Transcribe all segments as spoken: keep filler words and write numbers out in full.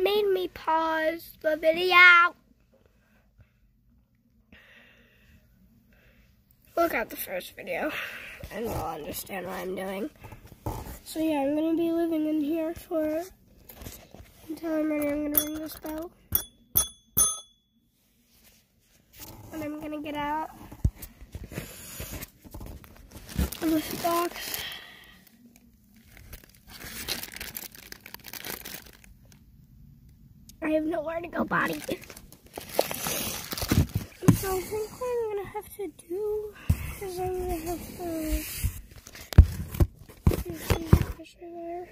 made me pause the video. Look at the first video and you'll understand what I'm doing. So yeah, I'm gonna be living in here for until I'm ready. I'm gonna ring this bell. And I'm gonna get out of this box. I have nowhere to go, body. So I think what I'm gonna have to do is I'm gonna have to see the pressure there.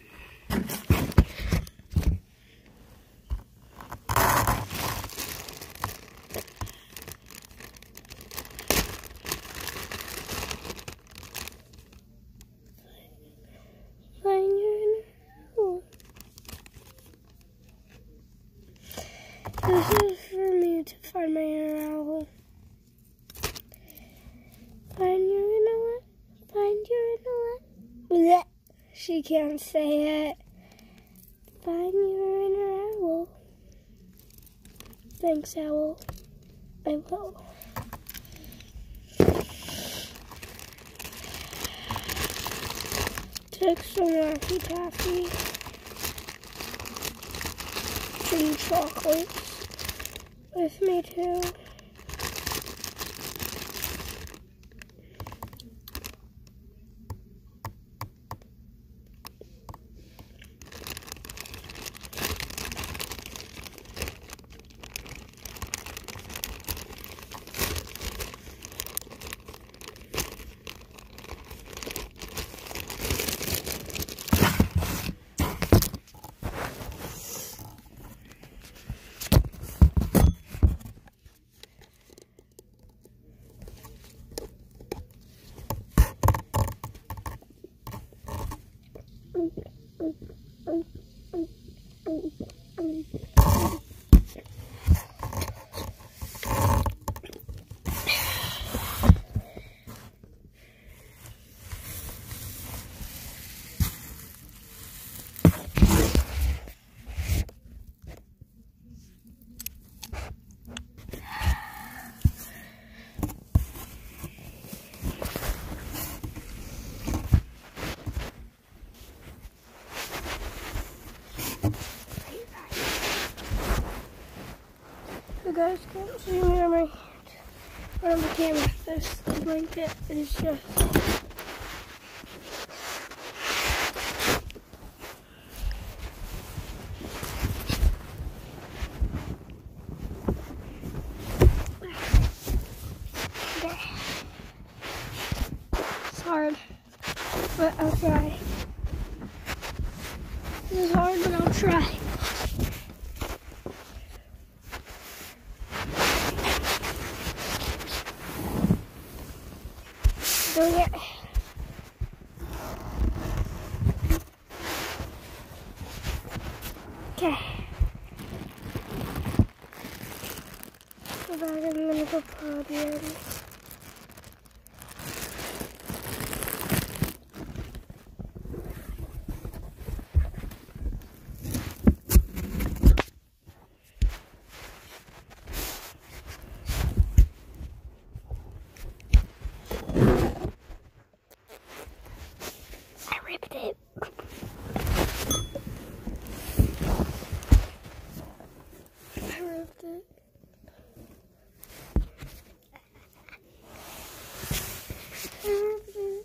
Find your inner owl. This is for me to find my inner owl. Find your inner what? Find your inner what? She can't say it. Find your inner owl. Thanks, owl. I will. Take some Laffy Taffy. Some chocolates with me too. You guys can't see me on my hand, or on the camera. This blanket is just okay. It's hard, but I'll try. This is hard, but I'll try. Okay. Okay. So that I'm gonna go put in. It. I ripped it. I ripped it.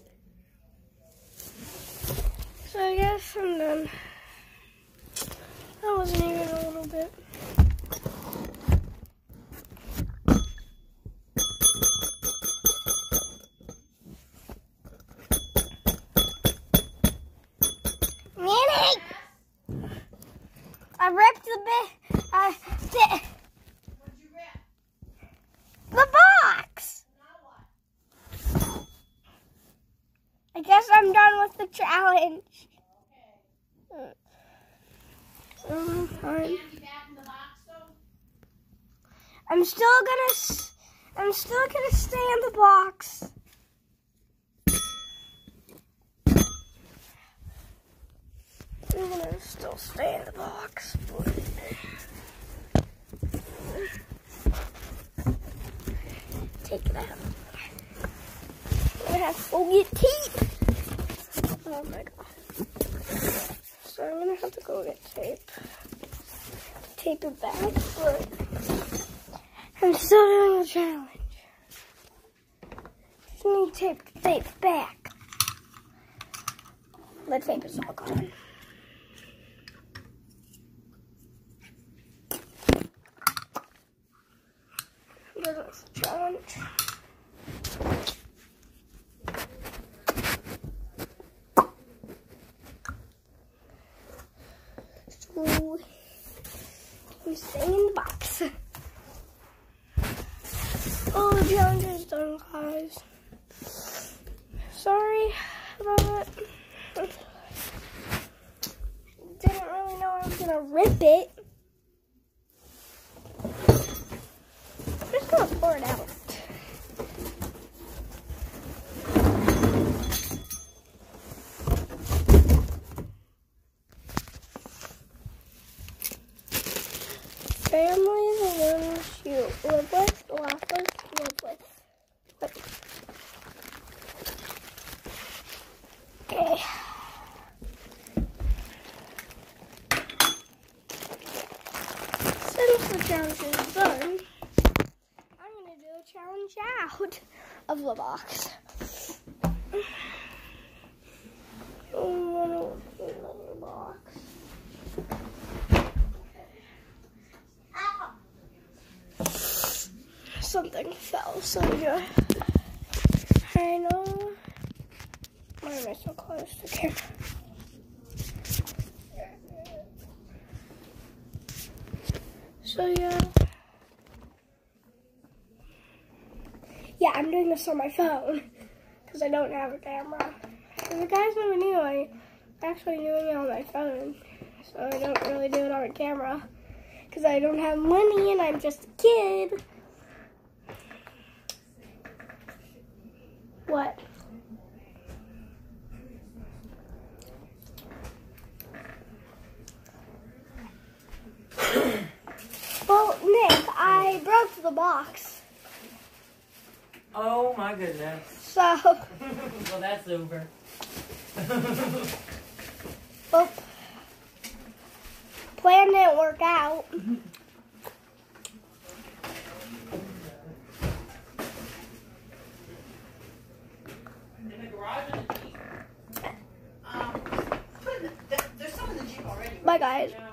So I guess I'm done. That wasn't even a little bit. I ripped the bit. I did. What'd you rip? The box. Now what? I guess I'm done with the challenge. Okay. Um, fine. I'm still gonna. I'm still gonna stay in the box. I'm gonna still stay in the box, but take it out. I have to go get tape. Oh my god. So I'm gonna have to go get tape. Tape it back, but I'm still doing a challenge. Just need tape to tape it back. The tape is all gone. This is a challenge. So we stay in the box. Oh, the challenge is done, guys. Sorry about it. Didn't really know I was gonna rip it. I'm just gonna pour it out. Family is the ones you live with, laugh with, live with. Okay. Since the challenge is done, I'm going to do a challenge out of the box. I'm going to open another box. Something fell, so yeah. I know. Why am I so close to the camera? So yeah. Yeah, I'm doing this on my phone because I don't have a camera. And the guys never knew I actually doing it on my phone, so I don't really do it on camera because I don't have money and I'm just a kid. What? Well, Nick, I broke the box. Oh my goodness. So. Well, that's over. Well, plan didn't work out. In the garage or the Jeep? Um, there's some in the Jeep already. Bye, guys.